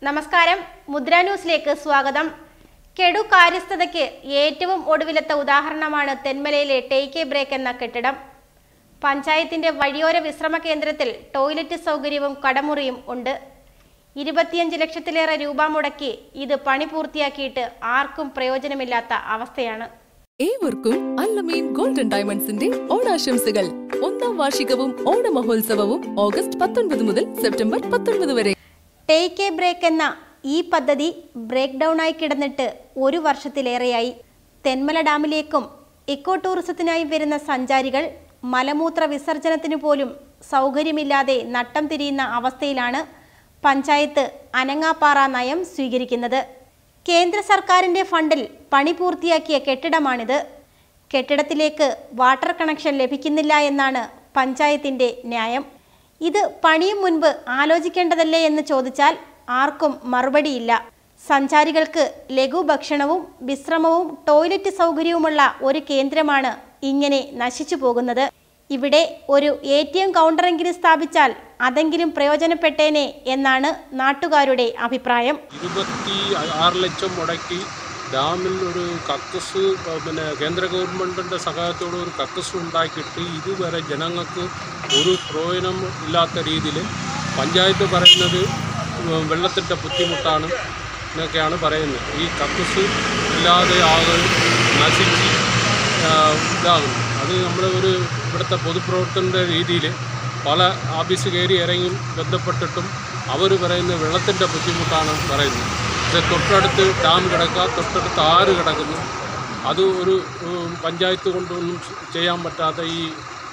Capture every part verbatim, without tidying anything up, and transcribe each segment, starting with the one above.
നമസ്കാരം, മുദ്ര ന്യൂസിലേക്ക് സ്വാഗതം. കെടു കാര്യസ്ഥതയ്ക്ക് ഏറ്റവും ഒടുവിലത്തെ ഉദാഹരണമാണ് തെന്മലയിലെ ടേക്ക് എ ബ്രേക്ക് എന്ന കെട്ടിടം. പഞ്ചായത്തിന്റെ വഴിയോര വിശ്രമ കേന്ദ്രത്തിൽ ടോയ്ലറ്റ് സൗകര്യവും കടമുറിയും ഉണ്ട്. ഇരുപത്തിയഞ്ച് ലക്ഷത്തിലേറെ രൂപ മുടക്കി ഇത് പണി പൂർത്തിയാക്കിയിട്ട് ആർക്കും പ്രയോജനമില്ലാത്ത അവസ്ഥയാണ്. ഏവർക്കും അല്ലമീൻ ഗോൾഡൻ ഡയമണ്ട്സിന്റെ ഓണാശംസകൾ. ഒന്നാം വാർഷികവും ഓണ മഹോത്സവവും ഓഗസ്റ്റ് പത്തൊൻപത് മുതൽ സെപ്റ്റംബർ പത്തൊൻപത് വരെ. ടേക്ക് എ ബ്രേക്ക് എന്ന ഈ പദ്ധതി ബ്രേക്ക് ഡൗൺ ആയി കിടന്നിട്ട് ഒരു വർഷത്തിലേറെയായി. തെന്മല ഡാമിലേക്കും ഇക്കോ ടൂറിസത്തിനായി വരുന്ന സഞ്ചാരികൾ മലമൂത്ര വിസർജനത്തിനു പോലും സൗകര്യമില്ലാതെ നട്ടം തിരിയുന്ന അവസ്ഥയിലാണ് പഞ്ചായത്ത് അനങ്ങാപ്പാറ നയം സ്വീകരിക്കുന്നത്. കേന്ദ്ര സർക്കാരിന്റെ ഫണ്ടിൽ പണി പൂർത്തിയാക്കിയ കെട്ടിടമാണിത്. കെട്ടിടത്തിലേക്ക് വാട്ടർ കണക്ഷൻ ലഭിക്കുന്നില്ല എന്നാണ് പഞ്ചായത്തിന്റെ ന്യായം. ഇത് പണിയും മുൻപ് ആലോചിക്കേണ്ടതല്ലേ എന്ന് ചോദിച്ചാൽ ആർക്കും മറുപടിയില്ല. സഞ്ചാരികൾക്ക് ലഘുഭക്ഷണവും വിശ്രമവും ടോയ്ലറ്റ് സൗകര്യവുമുള്ള ഒരു കേന്ദ്രമാണ് ഇങ്ങനെ നശിച്ചു പോകുന്നത്. ഇവിടെ ഒരു എ ടി എം കൗണ്ടറെങ്കിലും സ്ഥാപിച്ചാൽ അതെങ്കിലും പ്രയോജനപ്പെട്ടേനെ എന്നാണ് നാട്ടുകാരുടെ അഭിപ്രായം. ഇരുപത്തി ആറ് ലക്ഷം മുടക്കി ഡാമിൽ ഒരു കക്കസ്, പിന്നെ കേന്ദ്ര ഗവൺമെൻറ്റിൻ്റെ സഹായത്തോടെ ഒരു കക്കസ് ഉണ്ടാക്കിയിട്ട് ഇതുവരെ ജനങ്ങൾക്ക് ഒരു പ്രയോജനം ഇല്ലാത്ത രീതിയിൽ പഞ്ചായത്ത് പറയുന്നത് വെള്ളത്തിൻ്റെ ബുദ്ധിമുട്ടാണ് എന്നൊക്കെയാണ് പറയുന്നത്. ഈ കക്കസ് ഇല്ലാതെ ആകെ നശിച്ച് ഇതാകുന്നു. അത് നമ്മൾ ഒരു ഇവിടുത്തെ പൊതുപ്രവർത്തന രീതിയിൽ പല ഓഫീസ് കയറി ഇറങ്ങി ബന്ധപ്പെട്ടിട്ടും അവർ പറയുന്നത് വെള്ളത്തിൻ്റെ ബുദ്ധിമുട്ടാണ് പറയുന്നത്. പക്ഷേ തൊട്ടടുത്ത് ഡാം കിടക്കുക, തൊട്ടടുത്ത് ആറ് കിടക്കുന്നു. അത് ഒരു പഞ്ചായത്ത് കൊണ്ടൊന്നും ചെയ്യാൻ പറ്റാത്ത ഈ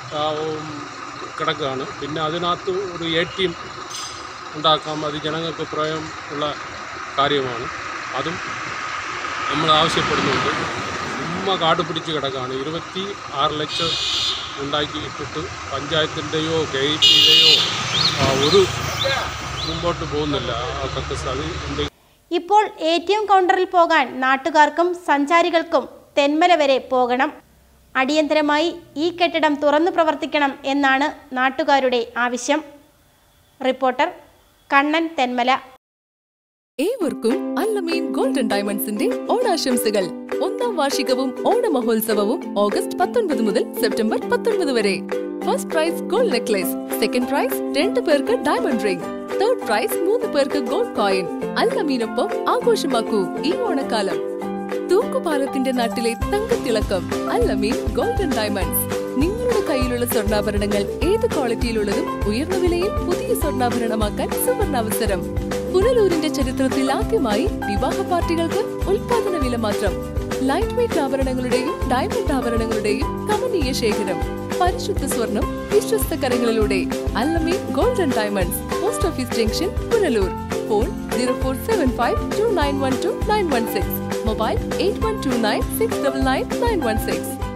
കിടക്കുകയാണ്. പിന്നെ അതിനകത്ത് ഒരു എ ടി എം ഉണ്ടാക്കാം, അത് ജനങ്ങൾക്ക് പ്രയോജനം ഉള്ള കാര്യമാണ്. അതും നമ്മൾ ആവശ്യപ്പെടുന്നുണ്ട്. ഉമ്മ കാട് പിടിച്ച് കിടക്കുകയാണ്. ഇരുപത്തി ആറ് ലക്ഷം ഉണ്ടാക്കി ഇട്ടിട്ട് പഞ്ചായത്തിൻ്റെയോ കെ ഇ പിയുടെയോ ഒരു മുമ്പോട്ട് പോകുന്നില്ല. അതൊക്കെ അത് എന്തെങ്കിലും ഇപ്പോൾ എ ടി എം കൗണ്ടറിൽ പോകാൻ നാട്ടുകാർക്കും സഞ്ചാരികൾക്കും തെന്മല വരെ പോകണം. അടിയന്തരമായി ഈ കെട്ടിടം തുറന്നു പ്രവർത്തിക്കണം എന്നാണ് നാട്ടുകാരുടെ ആവശ്യം. റിപ്പോർട്ടർ കണ്ണൻ, തെന്മല. ഏവർക്കും അല്ലമീൻ ഗോൾഡൻ ഡയമണ്ട്സിന്റെ ഓണാശംസകൾ. ഒന്നാം വാർഷികവും ഓണ മഹോത്സവവും ഓഗസ്റ്റ് പത്തൊൻപത് മുതൽ സെപ്റ്റംബർ പത്തൊൻപത് വരെ. First prize gold necklace, second prize രണ്ട് പേർക്ക് ഡയമണ്ട് റിംഗ്, തേർഡ് പ്രൈസ് മൂന്ന് പേർക്ക് ഗോൾഡ് കോയിൻ. അല്ലമീനൊപ്പം ആഘോഷമാക്കൂ ഈ ഓണക്കാലം. തൂക്കുപാലത്തിന്റെ നാട്ടിലെ തങ്കത്തിളക്കം അല്ലമീൻ ഗോൾഡൻ ഡയമണ്ട്സ്. നിങ്ങളുടെ കയ്യിലുള്ള സ്വർണ്ണാഭരണങ്ങൾ ഏത് ക്വാളിറ്റിയിലുള്ളതും ഉയർന്ന വിലയിൽ പുതിയ സ്വർണ്ണാഭരണമാക്കാൻ സുവർണാവസരം. പുനലൂരിന്റെ ചരിത്രത്തിൽ ആദ്യമായി വിവാഹ പാർട്ടികൾക്ക് ഉൽപാദന വില മാത്രം. ലൈറ്റ് വെയ്റ്റ് ആഭരണങ്ങളുടെയും ഡയമണ്ട് ആഭരണങ്ങളുടെയും കമനീയ ശേഖരം. പരിശുദ്ധ സ്വർണം വിശ്വസ്ത കരങ്ങളിലൂടെ. Allameen golden diamonds, post office junction, Punalur. Phone zero four seven five two nine one two nine one six. Mobile eight one two nine six double nine nine one six.